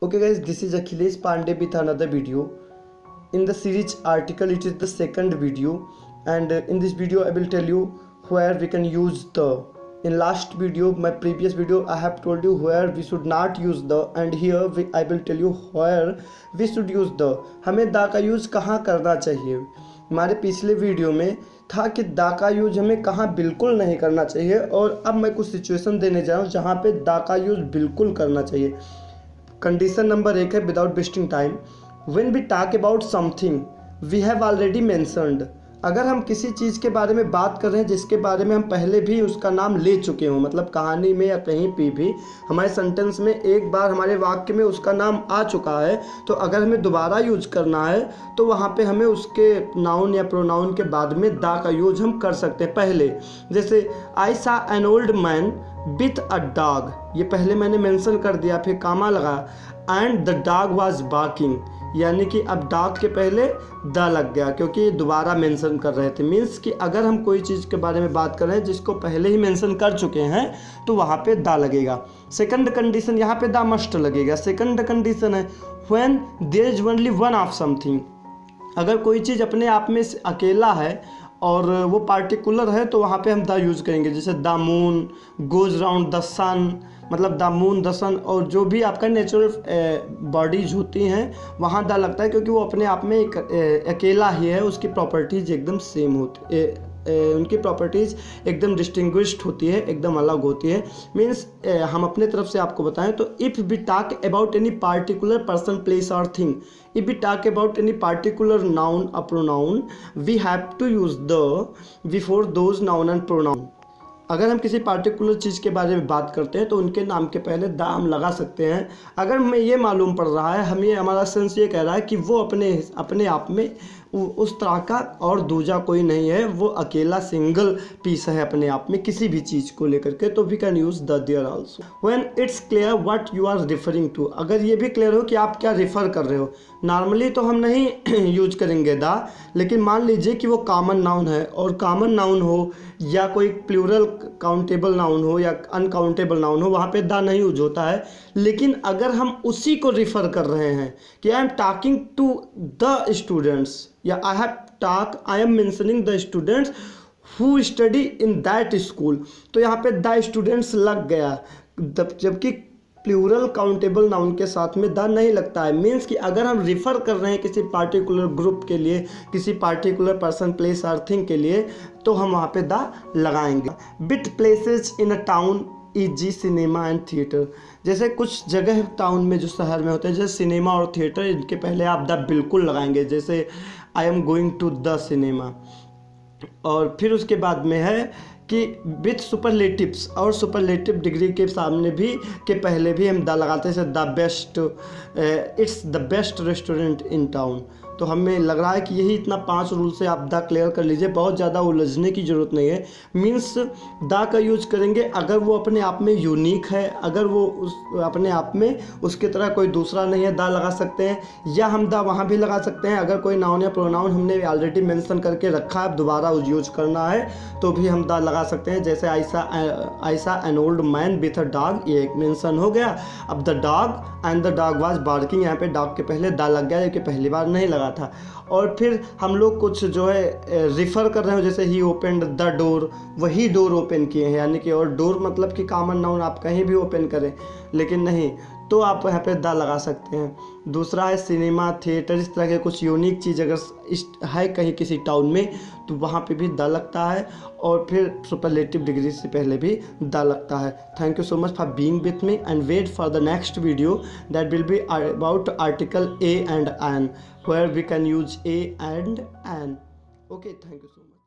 Okay guys, this is Akhilesh Pandey with another video. In the series article, it is the second video, and in this video I will tell you where we can use the. In last video, my previous video, I have told you where we should not use the, and here I will tell you where we should use the. हमें the का use कहाँ करना चाहिए। हमारे पिछले video में था कि द का यूज हमें कहाँ बिल्कुल नहीं करना चाहिए, और अब मैं कुछ सिचुएशन देने जा रहा हूँ जहाँ पे द का यूज बिल्कुल करना चाहिए। कंडीशन नंबर 1 है without wasting time. When we talk about something we have already mentioned. अगर हम किसी चीज़ के बारे में बात कर रहे हैं जिसके बारे में हम पहले भी उसका नाम ले चुके हों, मतलब कहानी में या कहीं पे भी हमारे सेंटेंस में एक बार हमारे वाक्य में उसका नाम आ चुका है, तो अगर हमें दोबारा यूज करना है तो वहाँ पे हमें उसके नाउन या प्रोनाउन के बाद में द का यूज हम कर सकते हैं पहले। जैसे I saw an old man with a dog, ये पहले मैंने मेंशन कर दिया, फिर कामा लगा, and the dog was barking, यानी कि अब डॉग के पहले द लग गया क्योंकि दोबारा मेंशन कर रहे थे। मीन्स कि अगर हम कोई चीज़ के बारे में बात कर रहे हैं जिसको पहले ही मेंशन कर चुके हैं तो वहाँ पे द लगेगा। सेकंड कंडीशन, यहाँ पे द मस्ट लगेगा। सेकंड कंडीशन है when there is only one of something. अगर कोई चीज़ अपने आप में अकेला है और वो पार्टिकुलर है तो वहाँ पे हम द यूज़ करेंगे। जैसे the moon goes round the sun, मतलब द मून द सन, और जो भी आपका नेचुरल बॉडीज होती हैं वहाँ द लगता है क्योंकि वो अपने आप में एक अकेला ही है, उसकी प्रॉपर्टीज़ एकदम सेम होती उनकी प्रॉपर्टीज़ एकदम डिस्टिंग्विश्ड होती है, एकदम अलग होती है। मीन्स हम अपने तरफ से आपको बताएं तो if we talk about any particular person place और thing, if we talk about any particular noun or pronoun, we have to use the before those noun and pronoun। अगर हम किसी पार्टिकुलर चीज़ के बारे में बात करते हैं तो उनके नाम के पहले द हम लगा सकते हैं। अगर हमें ये मालूम पड़ रहा है, हमें हमारा सेंस ये कह रहा है कि वो अपने आप में उस तरह का और दूजा कोई नहीं है, वो अकेला सिंगल पीस है अपने आप में किसी भी चीज़ को लेकर के, तो we can use the there also. When it's clear what you are referring to, अगर ये भी क्लियर हो कि आप क्या रिफ़र कर रहे हो। नॉर्मली तो हम नहीं यूज करेंगे द, लेकिन मान लीजिए कि वो कॉमन नाउन है, और कॉमन नाउन हो या कोई प्लूरल काउंटेबल नाउन हो या अनकाउंटेबल नाउन हो, वहाँ पे द नहीं यूज होता है। लेकिन अगर हम उसी को रिफ़र कर रहे हैं कि I am talking to the students, या I am mentioning the students who study in that school, तो यहाँ पे द स्टूडेंट्स लग गया, जबकि प्लूरल काउंटेबल नाउन के साथ में द नहीं लगता है। मीन्स कि अगर हम रिफ़र कर रहे हैं किसी पार्टिकुलर ग्रुप के लिए, किसी पार्टिकुलर पर्सन प्लेस और थिंग के लिए, तो हम वहाँ पे द लगाएंगे। Bit places in a town e g. Cinema and theatre, जैसे कुछ जगह टाउन में जो शहर में होते हैं जैसे सिनेमा और थिएटर, इनके पहले आप द बिल्कुल लगाएंगे। जैसे I am going to the cinema, और फिर उसके बाद में है कि विथ सुपरलेटिव्स, और सुपरलेटिव डिग्री के सामने भी के पहले भी हम द लगाते हैं। जैसे the best, it's the best restaurant in town. तो हमें लग रहा है कि यही इतना 5 रूल से आप द क्लियर कर लीजिए, बहुत ज़्यादा उलझने की ज़रूरत नहीं है। मीन्स द का यूज करेंगे अगर वो अपने आप में यूनिक है, अगर वो अपने आप में उसकी तरह कोई दूसरा नहीं है, द लगा सकते हैं। या हम द वहाँ भी लगा सकते हैं अगर कोई नाउन या प्रोनाउन हमने ऑलरेडी मेंशन करके रखा है, दोबारा यूज करना है तो भी हम द लगा सकते हैं। जैसे I saw an old man with a dog, ये एक मेंशन हो गया। अब the dog and the dog was barking, यहाँ पे डॉग के पहले द लग गया, जो कि पहली बार नहीं लगा था। और फिर हम लोग कुछ जो है रिफ़र कर रहे हो, जैसे ही ओपनड द डोर, वही डोर ओपन किए हैं, यानी कि, और डोर मतलब कि कॉमन नाउन आप कहीं भी ओपन करें, लेकिन नहीं तो आप यहाँ पे द लगा सकते हैं। दूसरा है सिनेमा थिएटर, इस तरह के कुछ यूनिक चीज़ अगर है कहीं किसी टाउन में तो वहाँ पे भी द लगता है, और फिर सुपरलेटिव डिग्री से पहले भी द लगता है। Thank you so much for being with me, and wait for the next video that will be about article a and an, where we can use a and an. Okay, thank you so much.